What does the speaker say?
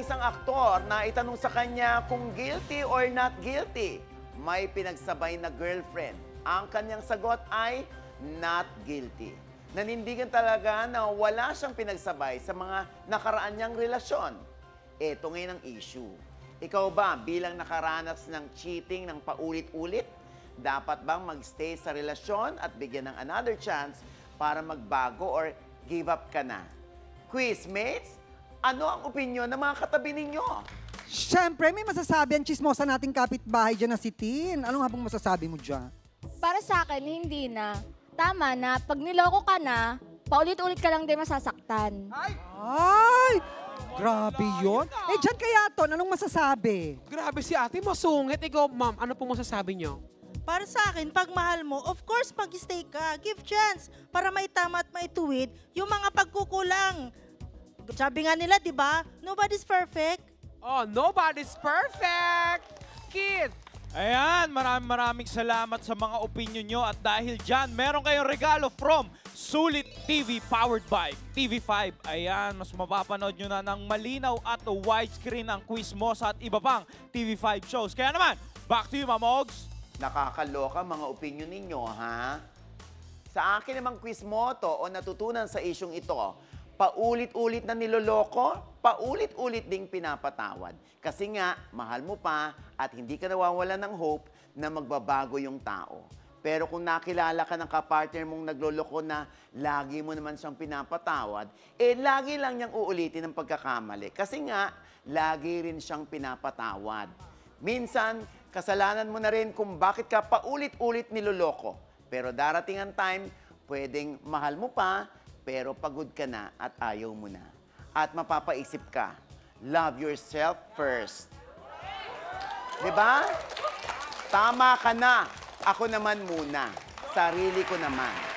isang aktor na itanong sa kanya kung guilty or not guilty. May pinagsabay na girlfriend. Ang kanyang sagot ay not guilty. Nanindigan talaga na wala siyang pinagsabay sa mga nakaraan niyang relasyon. Ito ngayon ang issue. Ikaw ba bilang nakaranas ng cheating ng paulit-ulit? Dapat bang magstay sa relasyon at bigyan ng another chance para magbago or give up ka na? Quizmates, ano ang opinyon ng mga katabi ninyo? Siyempre, may masasabi ang chismosa nating kapitbahay dyan na si Tin. Ano nga bang masasabi mo dyan? Para sa akin, hindi na. Tama na, pag niloko ka na, paulit-ulit ka lang din masasaktan. Ay! Grabe yun. Eh, dyan kaya, Ton, anong masasabi? Grabe si ate, masungit. Ikaw, ma'am, ano po masasabi niyo? Para sa akin, pag mahal mo, of course, mag-stay ka. Give chance para maitama at maituwid yung mga pagkukulang. Sabi nga nila, di ba? Nobody's perfect. Oh, nobody's perfect! Kid! Ayan, maraming salamat sa mga opinion nyo at dahil dyan, meron kayong regalo from Sulit TV powered by TV5. Ayan, mas mapapanood nyo na ng malinaw at widescreen ang Quizmosa at iba pang TV5 shows. Kaya naman, back to you, Ma'am Ogs. Nakakaloka mga opinion ninyo, ha? Sa akin namang Quizmoto o natutunan sa isyong ito, paulit-ulit na niloloko, paulit-ulit ding pinapatawad. Kasi nga, mahal mo pa at hindi ka nawawalan ng hope na magbabago yung tao. Pero kung nakilala ka ng kapartner mong nagloloko na lagi mo naman siyang pinapatawad, eh lagi lang niyang uulitin ang pagkakamali. Kasi nga, lagi rin siyang pinapatawad. Minsan, kasalanan mo na rin kung bakit ka paulit-ulit niloloko. Pero darating ang time, pwedeng mahal mo pa, pero pagod ka na at ayaw mo na. At mapapaisip ka, love yourself first. Diba? Tama ka na. Ako naman muna. Sarili ko naman.